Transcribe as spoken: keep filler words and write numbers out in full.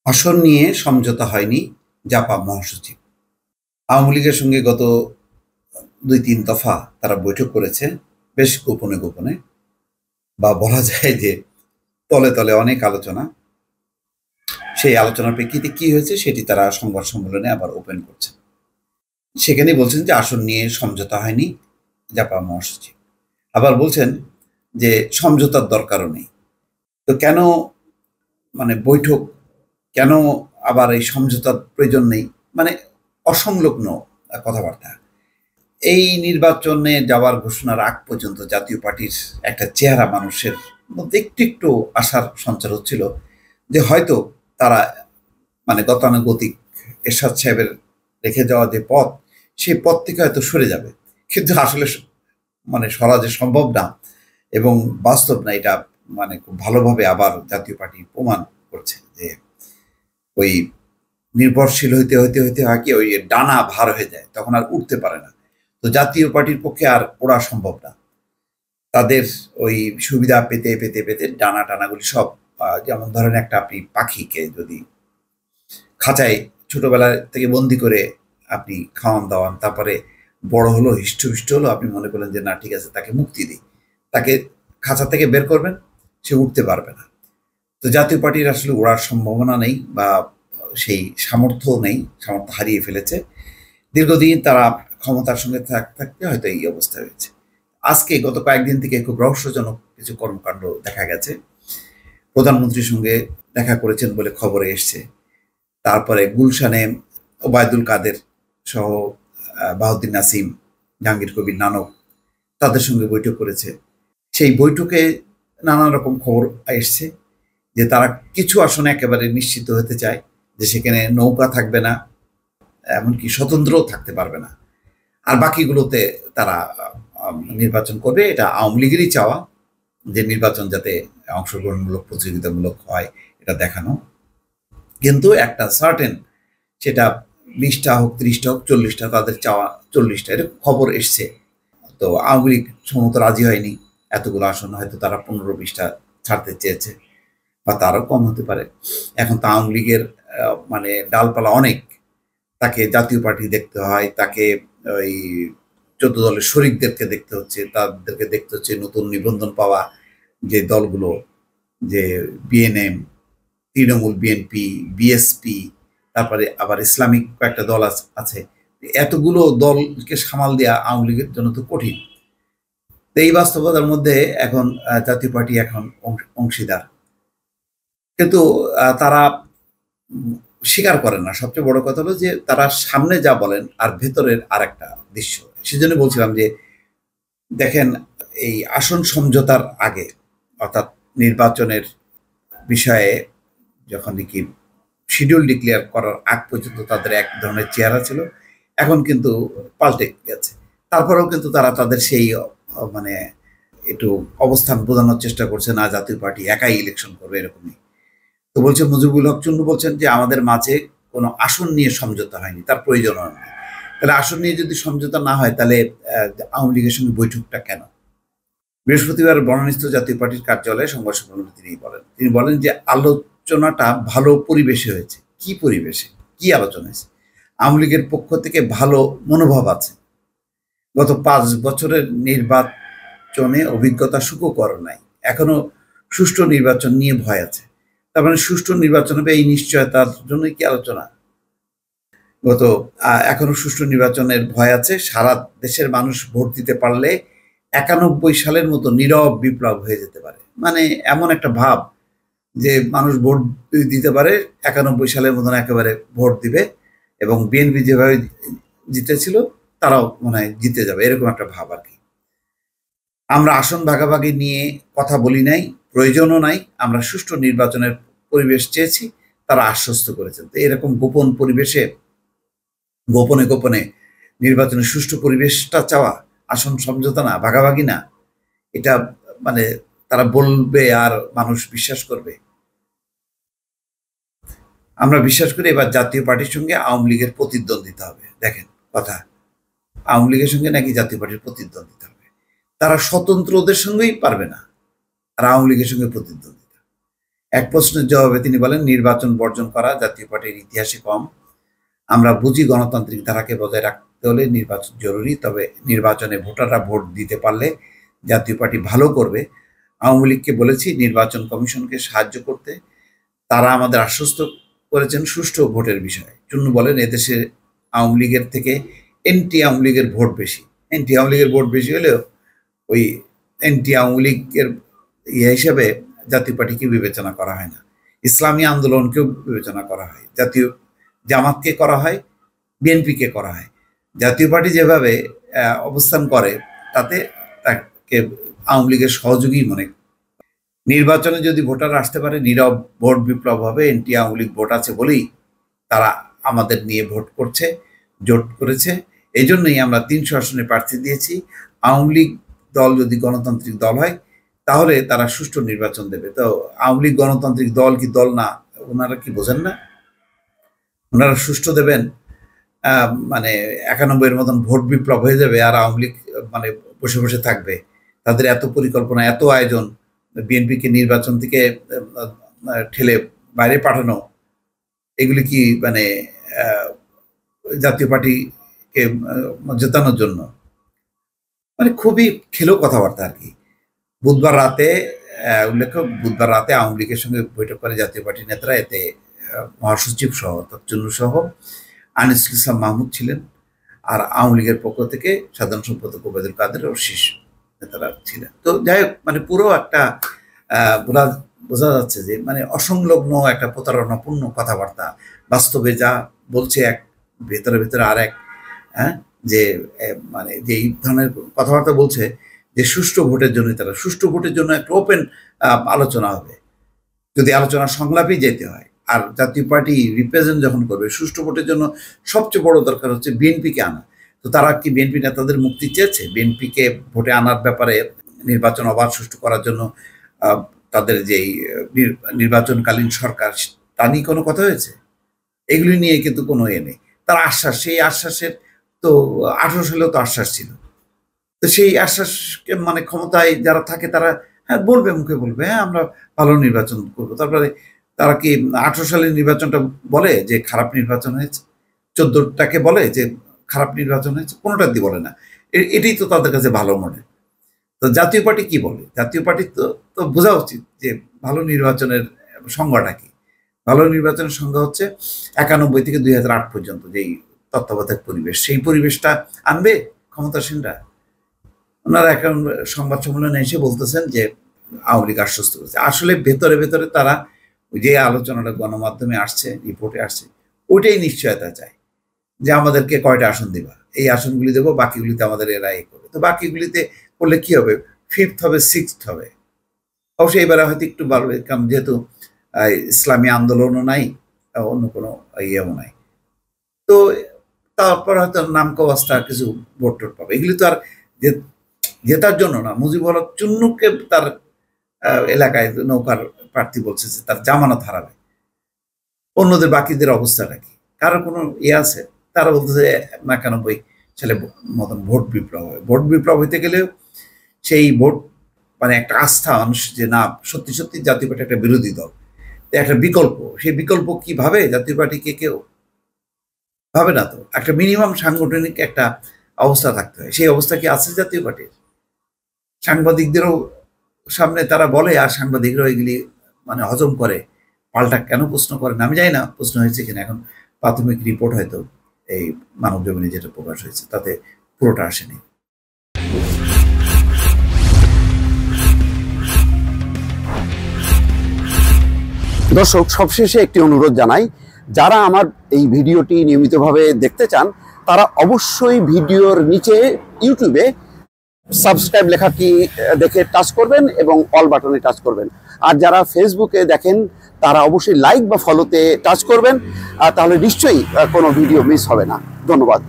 আসন নিয়ে সমঝোতা হয়নি জাপা মহাসচিব। আওয়ামী লীগের সঙ্গে গত দুই তিন দফা তারা বৈঠক করেছে, বেশ গোপনে গোপনে, বা বলা যায় যে তলে তলে অনেক আলোচনা। সেই আলোচনার প্রেক্ষিতে কি হয়েছে সেটি তারা সংবাদ সম্মেলনে আবার ওপেন করছে। সেখানে বলছেন যে আসন নিয়ে সমঝোতা হয়নি জাপা মহাসচিব, আবার বলছেন যে সমঝোতার দরকারও নেই। তো কেন মানে বৈঠক, কেন আবার এই সমঝোতার প্রয়োজন নেই, মানে অসংলগ্ন কথাবার্তা। এই নির্বাচনে যাওয়ার ঘোষণার আগ পর্যন্ত জাতীয় পার্টির একটা চেহারা মানুষের মধ্যে একটু একটু আশার সঞ্চার হচ্ছিল যে হয়তো তারা মানে গতানুগতিক এরশাদ সাহেবের রেখে যাওয়া যে পথ, সেই পথ থেকে হয়তো সরে যাবে। কিন্তু আসলে মানে সরা যে সম্ভব না এবং বাস্তব না, এটা মানে খুব ভালোভাবে আবার জাতীয় পার্টি প্রমাণ করছে যে ওই নির্ভরশীল হইতে হইতে হইতে হয় কি, ওই ডানা ভার হয়ে যায়, তখন আর উঠতে পারে না। তো জাতীয় পার্টির পক্ষে আর ওড়া সম্ভব না। তাদের ওই সুবিধা পেতে পেতে পেতে ডানা টানাগুলি সব, যেমন ধরেন একটা আপনি পাখিকে যদি খাঁচায় ছোটবেলা থেকে বন্দি করে আপনি খাওয়ান দাওয়ান, তারপরে বড় হলো, হিষ্টহিষ্ট হলো, আপনি মনে করলেন যে না ঠিক আছে তাকে মুক্তি দিই, তাকে খাঁচা থেকে বের করবেন, সে উঠতে পারবে না। তো জাতীয় পার্টির আসলে ওড়ার সম্ভাবনা নেই বা সেই সামর্থ্য নেই, সামর্থ্য হারিয়ে ফেলেছে। দীর্ঘদিন তারা ক্ষমতার সঙ্গে থাকতে হয়তো এই অবস্থা হয়েছে। আজকে গত কয়েকদিন থেকে খুব রহস্যজনক কিছু কর্মকাণ্ড দেখা গেছে। প্রধানমন্ত্রীর সঙ্গে দেখা করেছেন বলে খবরে এসছে। তারপরে গুলশানে ওবায়দুল কাদের সহ বাহাউদ্দিন নাসিম, জাহাঙ্গীর কবির নানক, তাদের সঙ্গে বৈঠক করেছে। সেই বৈঠকে নানা রকম খবর এসছে যে তারা কিছু আসনে একেবারে নিশ্চিত হতে চায় যে সেখানে নৌকা থাকবে না, এমনকি স্বতন্ত্রও থাকতে পারবে না, আর বাকিগুলোতে তারা নির্বাচন করবে। এটা আওয়ামী লীগেরই চাওয়া যে নির্বাচন যাতে অংশগ্রহণমূলক, প্রতিযোগিতামূলক হয়, এটা দেখানো। কিন্তু একটা সার্টেন, সেটা বিশটা হোক, ত্রিশটা হোক, চল্লিশটা, তাদের চাওয়া চল্লিশটা, এরকম খবর এসছে। তো আওয়ামী লীগ সম্ভবত রাজি হয়নি, এতগুলো আসন হয়তো তারা পনেরো বিশটা ছাড়তে চেয়েছে, বা তারও কম হতে পারে। এখন তো আওয়ামী লীগের মানে ডালপালা অনেক, তাকে জাতীয় পার্টি দেখতে হয়, তাকে ওই চোদ্দ দলের শরিকদেরকে দেখতে হচ্ছে, তাদেরকে দেখতে হচ্ছে নতুন নিবন্ধন পাওয়া যে দলগুলো, যে বিএনএম, তৃণমূল, বিএনপি, বিএসপি, তারপরে আবার ইসলামিক কয়েকটা দল আছে। এতগুলো দলকে সামাল দেওয়া আওয়ামী লীগের জন্য তো কঠিন। তো এই বাস্তবতার মধ্যে এখন জাতীয় পার্টি এখন অংশীদার, কিন্তু তারা স্বীকার করেন না। সবচেয়ে বড় কথা হলো যে তারা সামনে যা বলেন আর ভেতরের আর একটা দৃশ্য। সেজন্য বলছিলাম যে দেখেন, এই আসন সমঝোতার আগে, অর্থাৎ নির্বাচনের বিষয়ে যখন নাকি শিডিউল ডিক্লেয়ার করার আগ পর্যন্ত তাদের এক ধরনের চেহারা ছিল, এখন কিন্তু পাল্টে গেছে। তারপরেও কিন্তু তারা তাদের সেই মানে একটু অবস্থান বোঝানোর চেষ্টা করছে, না জাতীয় পার্টি একাই ইলেকশন করবে, এরকমই। তো বলছে মুজিবুল হক চুন্নু বলছেন যে আমাদের মাঝে কোনো আসন নিয়ে সমঝোতা হয়নি, তার প্রয়োজন হয়নি। তাহলে আসন নিয়ে যদি সমঝোতা না হয়, তাহলে আওয়ামী লীগের সঙ্গে বৈঠকটা কেন? বৃহস্পতিবার বনানীস্থ জাতীয় পার্টির কার্যালয়ে সংবাদ সম্মেলনে তিনি বলেন তিনি বলেন যে আলোচনাটা ভালো পরিবেশে হয়েছে। কি পরিবেশে, কি আলোচনা হয়েছে? আওয়ামী লীগের পক্ষ থেকে ভালো মনোভাব আছে। গত পাঁচ বছরের নির্বাচনে অভিজ্ঞতা সুখকর নাই, এখনো সুষ্ঠু নির্বাচন নিয়ে ভয় আছে। তার মানে সুষ্ঠু নির্বাচন হবে এই নিশ্চয়তার জন্য কি আলোচনা? গত এখনো সুষ্ঠু নির্বাচনের ভয় আছে। সারা দেশের মানুষ ভোট দিতে পারলে একানব্বই সালের মতো নীরব বিপ্লব হয়ে যেতে পারে। মানে এমন একটা ভাব যে মানুষ ভোট দিতে পারে, একানব্বই সালের মতন একেবারে ভোট দিবে, এবং বিএনপি যেভাবে জিতেছিল তারাও মনে হয় জিতে যাবে, এরকম একটা ভাব আর কি। আমরা আসন ভাগাভাগি নিয়ে কথা বলি নাই, প্রয়োজনও নাই, আমরা সুষ্ঠু নির্বাচনের পরিবেশ চেয়েছি, তারা আশ্বস্ত করেছেন। তো এরকম গোপন পরিবেশে, গোপনে গোপনে নির্বাচনের সুষ্ঠু পরিবেশটা চাওয়া, আসন সমঝোতা না, ভাগাভাগি না, এটা মানে তারা বলবে আর মানুষ বিশ্বাস করবে? আমরা বিশ্বাস করি এবার জাতীয় পার্টির সঙ্গে আওয়ামী লীগের প্রতিদ্বন্দ্বিতা হবে। দেখেন কথা, আওয়ামী লীগের সঙ্গে নাকি জাতীয় পার্টির প্রতিদ্বন্দ্বিতা হবে। তারা স্বতন্ত্রদের সঙ্গেই পারবে না, আর আওয়ামী লীগের সঙ্গে প্রতিদ্বন্দ্বিতা। এক প্রশ্নের জবাবে তিনি বলেন, নির্বাচন বর্জন করা জাতীয় পার্টির ইতিহাসে কম। আমরা বুঝি গণতান্ত্রিক ধারাকে বজায় রাখতে হলে নির্বাচন জরুরি, তবে নির্বাচনে ভোটাররা ভোট দিতে পারলে জাতীয় পার্টি ভালো করবে। আওয়ামী লীগকে বলেছি নির্বাচন কমিশনকে সাহায্য করতে, তারা আমাদের আশ্বস্ত করেছেন সুষ্ঠু ভোটের বিষয়ে। চুন্নু বলেন, এদেশে আওয়ামী লীগের থেকে এন্টি আওয়ামী লীগের ভোট বেশি। এন্টি আওয়ামী লীগের ভোট বেশি হলেও ওই এন্টি আওয়ামী লীগের ইয়ে হিসেবে জাতীয় পার্টিকে বিবেচনা করা হয় না, ইসলামী আন্দোলনকেও বিবেচনা করা হয়, জাতীয় জামাতকে করা হয়, বিএনপিকে করা হয়। জাতীয় পার্টি যেভাবে অবস্থান করে তাতে তাকে আওয়ামী লীগের সহযোগী মনে। নির্বাচনে যদি ভোটার আসতে পারে নীরব ভোট বিপ্লব হবে, এন্টি আওয়ামী লীগ ভোট আছে বলেই তারা আমাদের নিয়ে ভোট করছে, জোট করেছে। এই জন্যই আমরা তিনশো আসনে প্রার্থী দিয়েছি। আওয়ামী লীগ দল যদি গণতান্ত্রিক দল হয় তাহলে তারা সুষ্ঠু নির্বাচন দেবে। তো আওয়ামী লীগ গণতান্ত্রিক দল কি দল না, ওনারা কি বোঝেন না? ওনারা সুষ্ঠু দেবেন, মানে একানব্বইয়ের মতন ভোট বিপ্লব হয়ে যাবে আর আওয়ামী লীগ মানে বসে বসে থাকবে। তাদের এত পরিকল্পনা, এত আয়োজন, বিএনপিকে নির্বাচন থেকে ঠেলে বাইরে পাঠানো, এগুলি কি মানে জাতীয় পার্টিকে জেতানোর জন্য? মানে খুবই খেলো কথাবার্তা আর কি। বুধবার রাতে উল্লেখ্য, বুধবার রাতে আওয়ামী লীগের সঙ্গে বৈঠক করে জাতীয় পার্টির নেতারা, এতে মহাসচিব সহ অর্থাৎ চুন্নু সহ আনিসুল ইসলাম মাহমুদ ছিলেন, আর আওয়ামী লীগের পক্ষ থেকে সাধারণ সম্পাদক ওবায়দুল কাদের ও শীর্ষ নেতারা ছিলেন। তো যাই হোক, মানে পুরো একটা বোঝা বোঝা যাচ্ছে যে মানে অসংলগ্ন একটা প্রতারণাপূর্ণ কথাবার্তা। বাস্তবে যা বলছে এক, ভেতরে ভেতরে আর এক। হ্যাঁ, যে মানে যে এই ধরনের কথাবার্তা বলছে যে সুষ্ঠু ভোটের জন্য, তারা সুষ্ঠু ভোটের জন্য একটা ওপেন আলোচনা হবে, যদি আলোচনা সংলাপই যেতে হয়। আর জাতীয় পার্টি রিপ্রেজেন্ট যখন করবে, সুষ্ঠু ভোটের জন্য সবচেয়ে বড় দরকার হচ্ছে বিএনপিকে আনা। তো তারা কি বিএনপি নেতাদের মুক্তি চেয়েছে? বিএনপিকে ভোটে আনার ব্যাপারে, নির্বাচন অবাধ সুষ্ঠু করার জন্য তাদের যেই নির্বাচনকালীন সরকার, তা নিয়ে কোনো কথা হয়েছে? এগুলি নিয়ে কিন্তু কোনো এ নেই। তার আশ্বাস, সেই আশ্বাসের তো আঠারো সালেও তো আশ্বাস ছিল। তো সেই আশ্বাসকে মানে ক্ষমতায় যারা থাকে তারা হ্যাঁ বলবে, মুখে বলবে হ্যাঁ আমরা ভালো নির্বাচন করবো। তারপরে তারা কি আঠারো সালের নির্বাচনটা বলে যে খারাপ নির্বাচন হয়েছে? চোদ্দটাকে বলে যে খারাপ নির্বাচন হয়েছে? কোনোটা দিয়ে বলে না। এটাই তো তাদের কাছে ভালো মনে। তো জাতীয় পার্টি কি বলে? জাতীয় পার্টি তো তো বোঝা উচিত যে ভালো নির্বাচনের সংজ্ঞাটা কি। ভালো নির্বাচনের সংজ্ঞা হচ্ছে একানব্বই থেকে দুই হাজার আট পর্যন্ত যেই তত্ত্বাবধায়ক পরিবেশ, সেই পরিবেশটা আনবে ক্ষমতাসীনরা। ওনারা এখন সংবাদ সম্মেলনে এসে বলতেছেন যে আওয়ামী লীগ আশ্বস্ত করেছে। আসলে ভেতরে ভেতরে তারা যে আলোচনাটা গণমাধ্যমে আসছে, রিপোর্টে আসছে, ওইটাই নিশ্চয়তা চায় যে আমাদেরকে কয়টা আসন দেবা, এই আসনগুলি দেবো, বাকিগুলিতে আমাদের এরা এ করবে। তো বাকিগুলিতে করলে কি হবে? ফিফথ হবে, সিক্সথ হবে। অবশ্যই এবারে হয়তো একটু বাড়বে, কারণ যেহেতু ইসলামী আন্দোলনও নাই, অন্য কোনো ইয়েও নাই। তো তারপর হয়তো নামকাওয়াস্তা কিছু ভোট টোট পাবে। এগুলি তো আর যে জেতার জন্য না। মুজিবুর হক চুন্নুকে তার এলাকায় নৌকার প্রার্থী বলছে যে তার জামানত হারাবে। অন্যদের বাকিদের অবস্থাটা কি? কারো কোনো ইয়ে আছে? তারা বলতেছে একানব্বই সালে মতন ভোট বিপ্লব হবে। ভোট বিপ্লব হইতে গেলেও সেই ভোট মানে একটা আস্থা মানুষ যে না সত্যি সত্যি জাতীয় পার্টি একটা বিরোধী দল, একটা বিকল্প, সেই বিকল্প কি ভাবে জাতীয় পার্টিকে? কেউ ভাবে না। তো একটা মিনিমাম সাংগঠনিক একটা অবস্থা থাকতে হয়। সেই অবস্থা কি আছে জাতীয় পার্টির? সাংবাদিকদেরও সামনে তারা বলে, আর সাংবাদিকরাও এগুলি মানে হজম করে, পাল্টা কেন প্রশ্ন করে না আমি জানি না। প্রশ্ন হয়েছে কিনা, এখন প্রাথমিক রিপোর্ট হয়তো এই মানব জমিনে যেটা প্রকাশ হয়েছে তাতে পুরোটা আসেনি। দর্শক, সবশেষে একটি অনুরোধ জানাই, যারা আমার এই ভিডিওটি নিয়মিতভাবে দেখতে চান তারা অবশ্যই ভিডিওর নিচে ইউটিউবে সাবস্ক্রাইব লেখাটি দেখে টাচ করবেন এবং অল বাটনে টাচ করবেন। আর যারা ফেসবুকে দেখেন তারা অবশ্যই লাইক বা ফলোতে টাচ করবেন, আর তাহলে নিশ্চয়ই কোনো ভিডিও মিস হবে না। ধন্যবাদ।